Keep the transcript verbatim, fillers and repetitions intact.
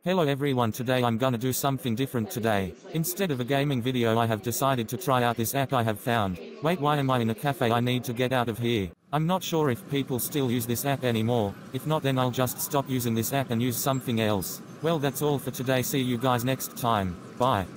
Hello everyone, today I'm gonna do something different today. Instead of a gaming video, I have decided to try out this app I have found. Wait, why am I in a cafe? I need to get out of here. I'm not sure if people still use this app anymore. If not, then I'll just stop using this app and use something else. Well, that's all for today. See you guys next time. Bye.